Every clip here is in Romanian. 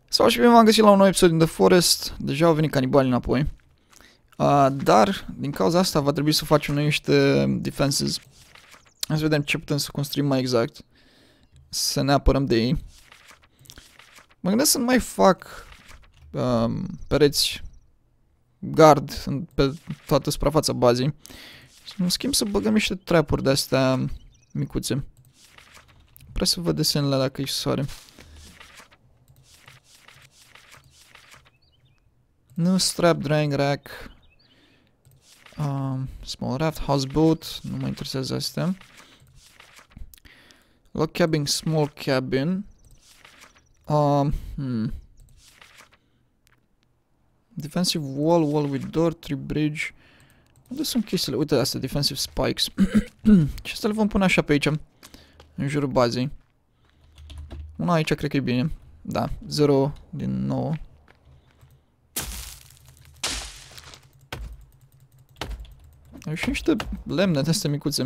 Sau și bine m-am găsit la un nou episod din The Forest. Deja au venit canibali înapoi. Dar, din cauza asta, va trebui să facem noi niște defenses. Hai să vedem ce putem să construim mai exact. Să ne apărăm de ei. Mă gândesc să nu mai fac pereți gard pe toată suprafața bazei. În schimb să băgăm niște trapuri de-astea micuțe. Vreau să văd desenele dacă e soare. Nu strap, drying rack. Small raft, houseboat. Nu mă interesează astea. Log cabin, small cabin. Defensive wall with door, tree bridge. Unde sunt chestiile? Uite astea, defensive spikes. Și astea le vom pune așa pe aici, în jurul bazei. Una aici cred că e bine. Da, 0 din 9. Au și niște lemne de astea micuțe.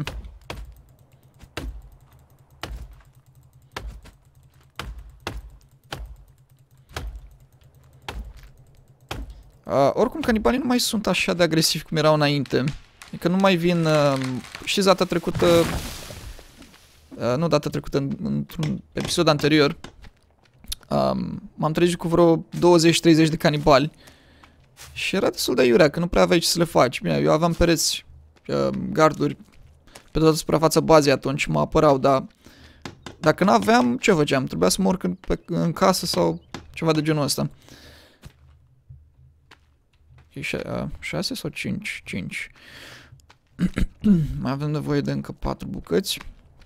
Oricum, canibalii nu mai sunt așa de agresivi cum erau înainte. Adică nu mai vin... știți, data trecută... nu data trecută, într-un episod anterior. M-am trezit cu vreo 20-30 de canibali. Și era destul de iurea, că nu prea aveai ce să le faci. Bine, eu aveam pereți, garduri pe toată suprafața bazei atunci, mă apărau, dar... Dacă n-aveam, ce făceam? Trebuia să mă urc în casă sau ceva de genul ăsta. 6 sau 5? 5. Mai avem nevoie de încă 4 bucăți.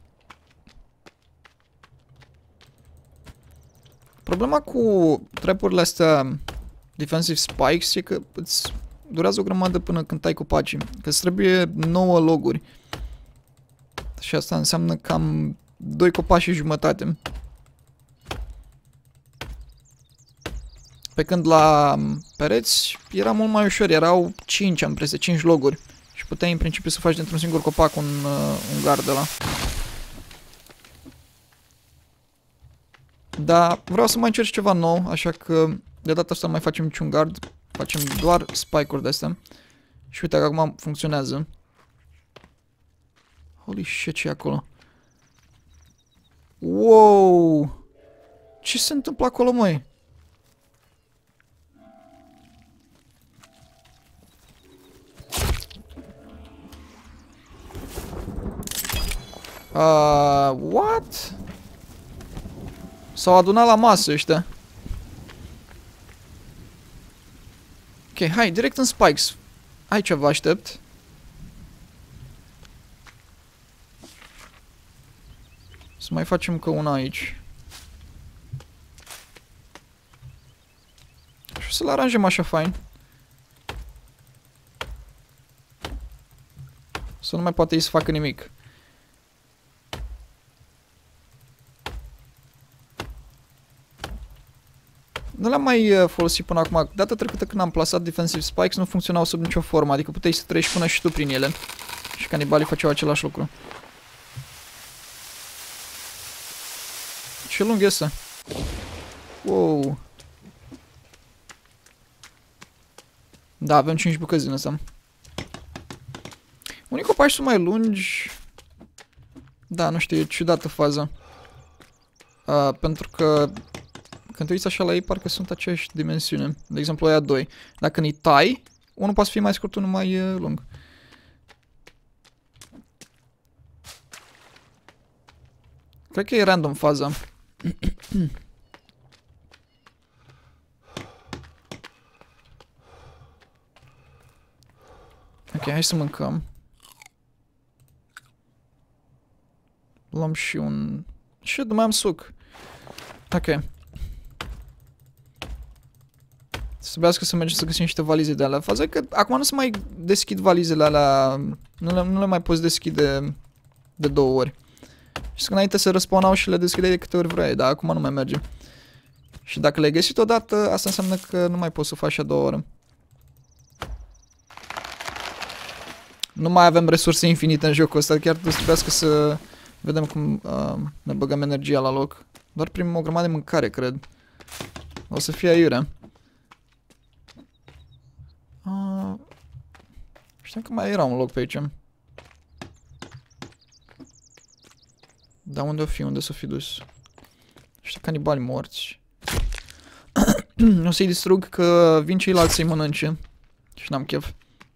Problema cu trapurile astea defensive spikes e că îți durează o grămadă până când tai copacii. Că îți trebuie 9 loguri. Și asta înseamnă cam 2 copaci și jumătate. Pe când la pereți era mult mai ușor, erau 5, am impresie, 5 loguri. Și puteai în principiu să faci dintr-un singur copac un gard ăla. Dar vreau să mai încerc ceva nou, așa că de data asta nu mai facem niciun gard. Facem doar spike-uri de-astea. Și uite că acum funcționează. Holy shit, ce e acolo? Wow! Ce se întâmplă acolo, măi? What? S-au adunat la masă ăștia. Ok, hai, direct în spikes. Aici vă aștept. Să mai facem că una aici. Și o să-l aranjăm așa fain. Să nu mai poate ei să facă nimic. Nu le-am mai folosit până acum. Data trecută când am plasat defensive spikes nu funcționau sub nicio formă. Adică puteai să treci până și tu prin ele. Și canibalii făceau același lucru. Ce lung este? Wow. Da, avem 5 bucăți din ăsta. Unii copaci sunt mai lungi. Da, nu știu, e ciudată faza. Pentru că când te uiți așa la ei, parcă sunt aceeași dimensiune. De exemplu, aia 2. Dacă îi tai, unul poate fi mai scurt, unul mai lung. Cred că e random faza. Ok, hai să mâncăm. Luăm și un... Și mai am suc. Ok. Trebuiască să mergem să găsim niște valize de alea. Faza e că acum nu se mai deschid valizele alea. Nu le mai poți deschide de 2 ori. Și că înainte se răspawnau și le deschideai de câte ori vrei, dar acum nu mai merge. Și dacă le-ai găsit odată, asta înseamnă că nu mai poți să faci a 2 ori. Nu mai avem resurse infinite în jocul ăsta, chiar trebuiască să vedem cum ne băgăm energia la loc. Doar primim o grămadă de mâncare, cred. O să fie aiurea. Știam că mai era un loc pe aici. Dar unde o fi? Unde s-o fi dus? Ăștia canibali morți. O să-i distrug că vin ceilalți să-i mănânce. Și n-am chef.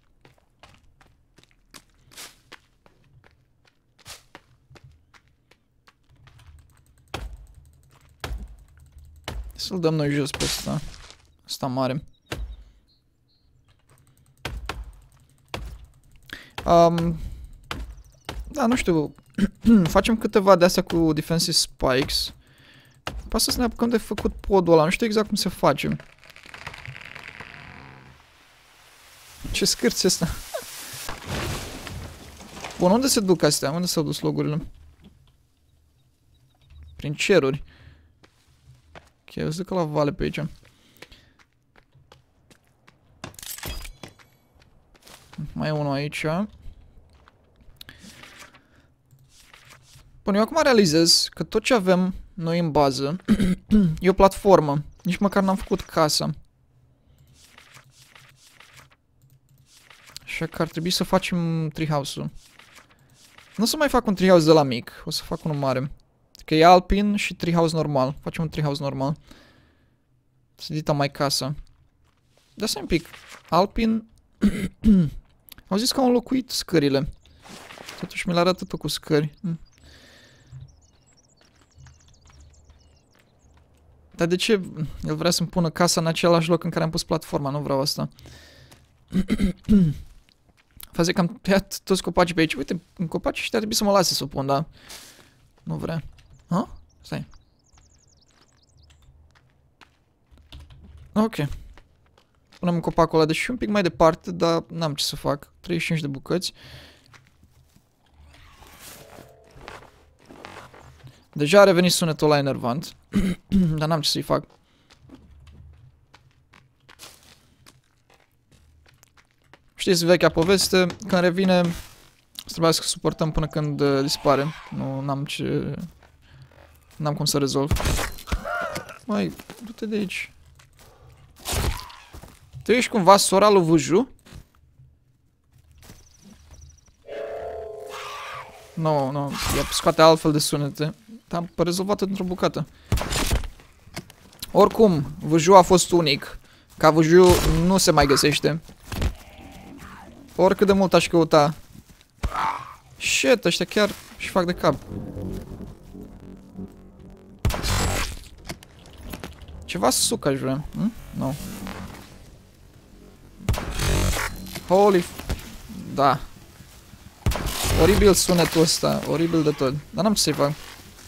Să-l dăm noi jos pe ăsta. Ăsta mare. Da, nu știu. Facem câteva de astea cu defensive spikes. Pasă să ne apucăm de făcut podul ăla. Nu știu exact cum se face. Ce scârți ăsta? Bun, unde se duc astea? Unde s-au dus logurile? Prin ceruri. Ok, eu zic că la vale pe aici. Mai e unul aici. Bun, eu acum realizez că tot ce avem noi în bază e o platformă. Nici măcar n-am făcut casa. Așa că ar trebui să facem treehouse-ul. Nu o să mai fac un treehouse de la mic. O să fac unul mare. Că e alpin și treehouse normal. Facem un treehouse normal. Să edităm mai casa. Dar să un pic. Alpin. Au zis că au înlocuit scările. Totuși mi-l arată tot cu scări. Dar de ce el vrea să-mi pună casa în același loc în care am pus platforma? Nu vreau asta. Faze că am tăiat toți copacii pe aici. Uite, în copacii ăștia ar trebui să mă lase să o pun, dar nu vrea. Ha? Stai. Ok. Punem copacul ăla, deși un pic mai departe, dar n-am ce să fac. 35 de bucăți. Deja a revenit sunetul ăla enervant. Dar n-am ce să-i fac. Știți vechea poveste, când revine, trebuie să suportăm până când dispare. Nu, n-am ce... N-am cum să rezolv. Mai, du-te de aici. Tu ești cumva sora lui Vuju? Nu, nu, ea scoate altfel de sunete. Dar am rezolvat-o într-o bucată. Oricum, Vuju a fost unic. Ca Vuju nu se mai găsește. Oricât de mult aș căuta. Shit, ăștia chiar și fac de cap. Ceva suc aș vrea. Nu. Holy... Da. Oribil sunetul ăsta. Oribil de tot. Dar n-am ce să-i fac.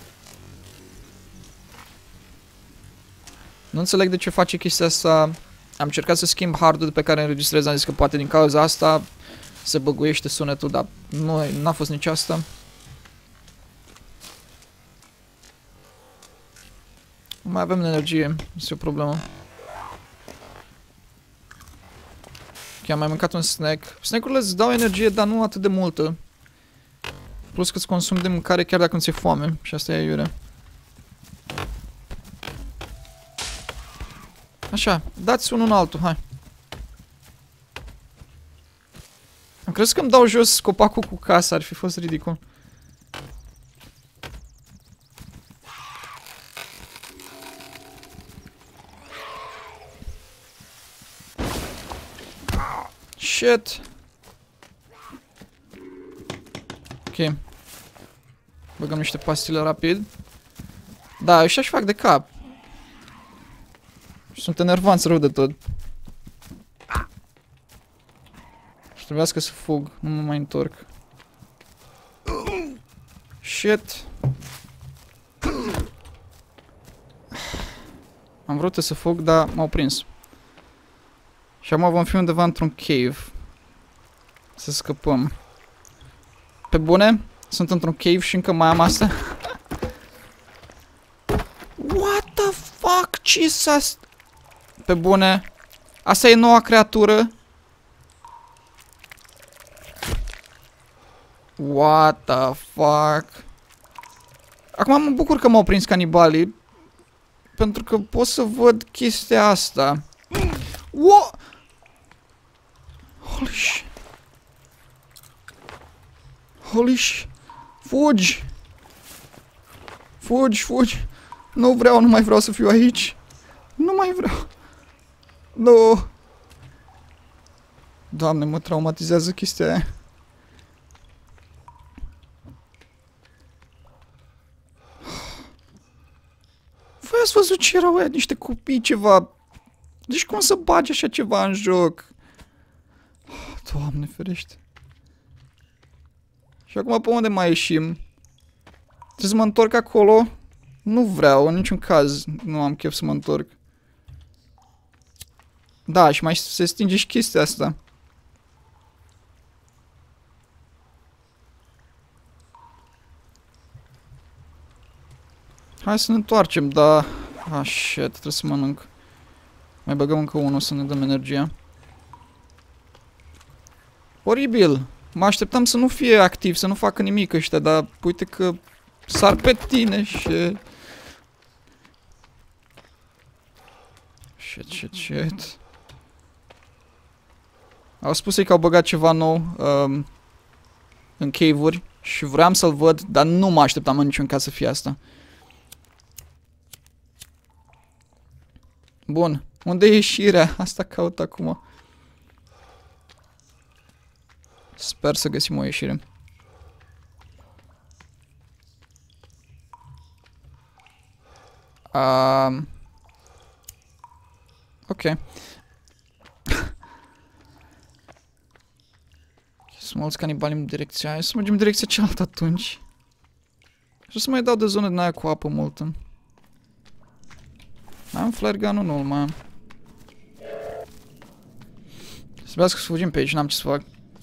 Nu înțeleg de ce face chestia asta. Am încercat să schimb hardul pe care înregistrez. Am zis că poate din cauza asta se băguiește sunetul, dar nu n-a fost nici asta. Nu mai avem energie. Este o problemă. Ok, am mai mâncat un snack. Snack-urile îți dau energie, dar nu atât de multă. Plus că îți consumi de mâncare chiar dacă nu ți-e foame. Și asta e aiurea. Așa, dați unul în altul, hai. Am crezut că îmi dau jos copacul cu casa, ar fi fost ridicol. Shit. Ok. Băgăm niște pastile rapid. Da, ăștia își fac de cap. Sunt enervanți rău de tot. Și trebuiască să fug, nu mă mai întorc. Shit. Am vrut să fug, dar m-au prins. Și acum vom fi undeva într-un cave. Să scăpăm. Pe bune? Sunt într-un cave și încă mai am asta? What the fuck? Ce s-a... Pe bune? Asta e noua creatură? What the fuck? Acum mă bucur că m-au prins canibalii. pentru că pot să văd chestia asta. Wow! Holy shit! Holy shit! Fugi! Fugi, fugi! Nu vreau, nu mai vreau să fiu aici! Nu mai vreau! Nu! Doamne, mă traumatizează chestia aia. Voi ați văzut ce erau aia? Niște copii, ceva... Deci cum să bagi așa ceva în joc? Doamne ferește. Și acum pe unde mai ieșim? Trebuie să mă întorc acolo? Nu vreau, în niciun caz nu am chef să mă întorc. Da, și mai se stinge și chestia asta. Hai să ne întoarcem, dar... Ah, shit, trebuie să mănânc. Mai băgăm încă unul să ne dăm energia. Oribil! Mă așteptam să nu fie activ, să nu facă nimic ăștia, dar uite că sar pe tine și... Shit. Au spus ei că au băgat ceva nou în cave-uri și vreau să-l văd, dar nu mă așteptam în niciun caz să fie asta. Bun. Unde e ieșirea? Asta caut acum. Sper să găsim o ieșire. Ok. Sunt mulți canibali în direcția aia. Să mergem în direcția cealaltă atunci. Și să mai dau de zonă din aia cu apă multă. Mai am flare gun-ul? Nu, mai am. Trebuiască să fugim pe aici, n-am ce să fac.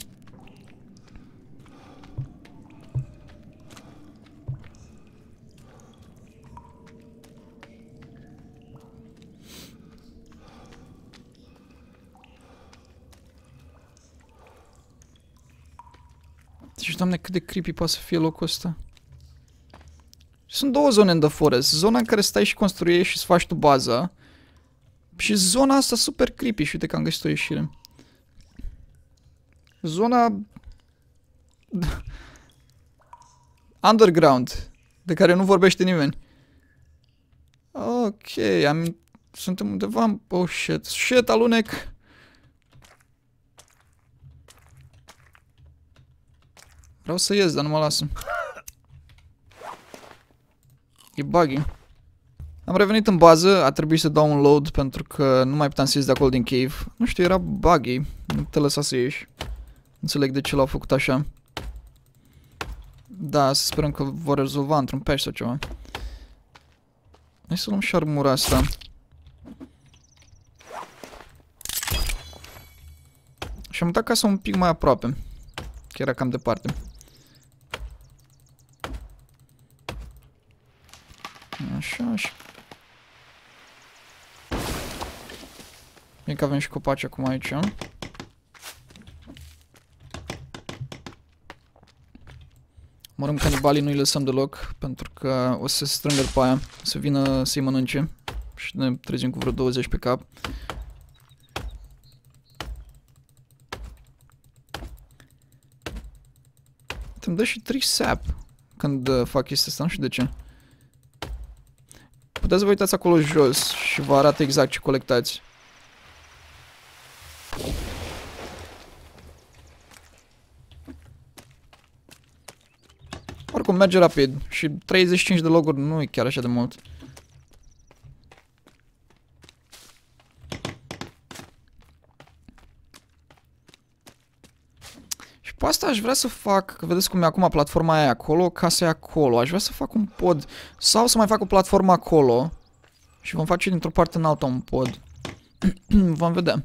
Deci, doamne, cât de creepy poate să fie locul ăsta. Sunt două zone în The Forest. Zona în care stai și construiești și îți faci tu baza. Și zona asta super creepy. Și uite că am găsit o ieșire. Zona... underground. De care nu vorbește nimeni. Ok, suntem undeva... Oh, shit. Shit, alunec! Vreau să ies, dar nu mă lasă. E buggy. Am revenit în bază, a trebuit să dau un load pentru că nu mai puteam să ies de acolo din cave. Nu știu, era buggy. Nu te lăsa să ieși. Înțeleg de ce l-au făcut așa. Da, să sperăm că vor rezolva într-un patch sau ceva. Hai să luăm și armura asta. Și am mutat casa un pic mai aproape. Că era cam departe. Așa, și... Bine că avem și copaci acum aici. Mărăm canibalii, nu-i lăsăm deloc, pentru că o să se strângă după aia, o să vină să-i mănânce și ne trezim cu vreo 20 pe cap. Îmi dă și 3 sap când fac chestia asta, nu știu de ce. Puteți să vă uitați acolo jos și vă arată exact ce colectați. Oricum merge rapid și 35 de loguri nu e chiar așa de mult. Și pe asta aș vrea să fac, că vedeți cum e acum platforma aia acolo, casa e acolo. Aș vrea să fac un pod sau să mai fac o platformă acolo și vom face dintr-o parte în alta un pod. Vom vedea.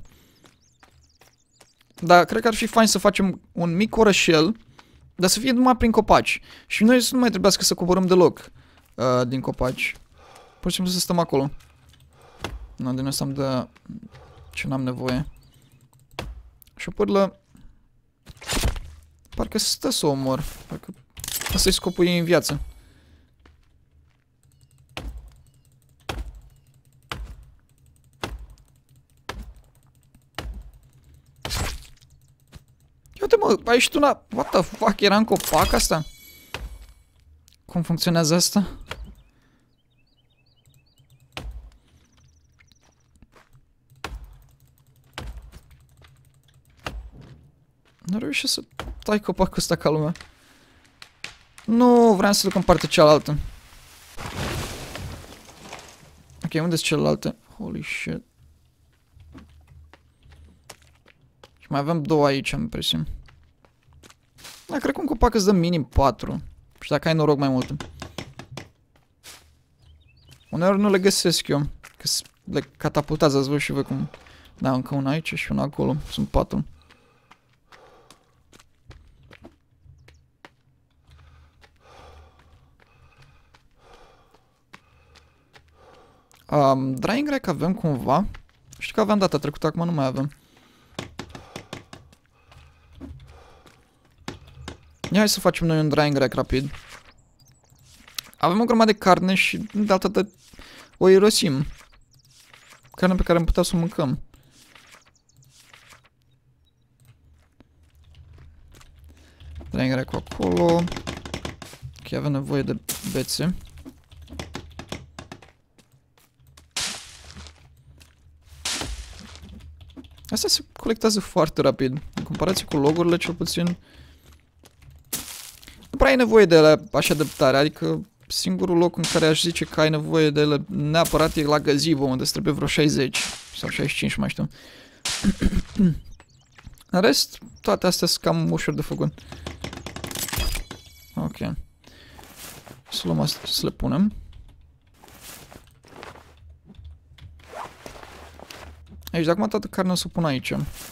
Dar cred că ar fi fain să facem un mic orășel, dar să fie numai prin copaci. Și noi să nu mai trebuiască să coborâm deloc din copaci. Pur și simplu să stăm acolo. Nu, din asta am de ce n-am nevoie. Și o pârlă... Parcă stă să o omor. Parcă asta e scopul ei în viață. Uite mă, ai ieșit una... What the fuck, era în copac asta? Cum funcționează asta? Nu reușesc să tai copacul ăsta ca lumea. Nu, vreau să duc în partea cealaltă. Ok, unde-s celelalte? Holy shit. Și mai avem două aici, am impresia. Da, cred că un copac îți dă minim 4. Și dacă ai noroc mai multe. Uneori nu le găsesc eu. Că le catapultează, ați văzut și voi cum... Da, încă una aici și una acolo. Sunt 4. Drying rack avem cumva. Știu că aveam data trecută, acum nu mai avem. Ia hai să facem noi un drying rack rapid. Avem o grămadă de carne și de altă dată o irosim. Carne pe care am putea să o mâncăm. Drying rack acolo. Ok, avem nevoie de bețe. Asta se colectează foarte rapid. În comparație cu logurile, cel puțin. Nu prea ai nevoie de ele așa de tare. Adică singurul loc în care aș zice că ai nevoie de ele neapărat e la gazebo, unde îți trebuie vreo 60 sau 65, mai știu. În rest, toate astea sunt cam ușor de făcut. Ok. Să luăm asta, să le punem. Aici, de acum toată carnea o să o pun aici.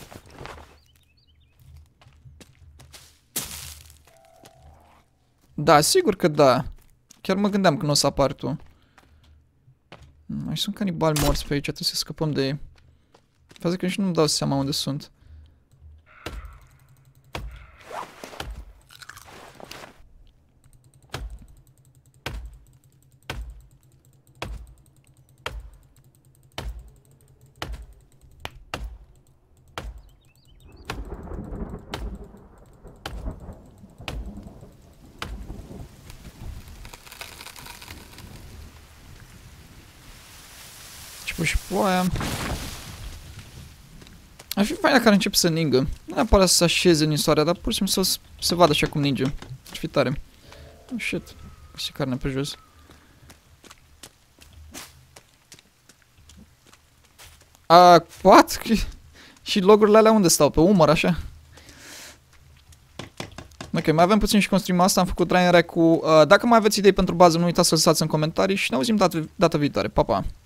Da, sigur că da. Chiar mă gândeam că nu o să apar tu. Mai sunt canibali morți pe aici, trebuie să scăpăm de ei. Faza că nici nu-mi dau seama unde sunt. Și ploaia. Ar fi fain dacă ar începe să ningă. Nu neapărat să se așeze în soare, dar pur și simplu să se vadă așa cum ninge. Ar fi tare. Oh shit. Și carne pe jos. What? Și logurile alea unde stau? Pe umăr, așa? Ok, mai avem puțin și construim asta. Am făcut drying rack cu... dacă mai aveți idei pentru bază, nu uitați să lăsați în comentarii și ne auzim data viitoare. Pa, pa!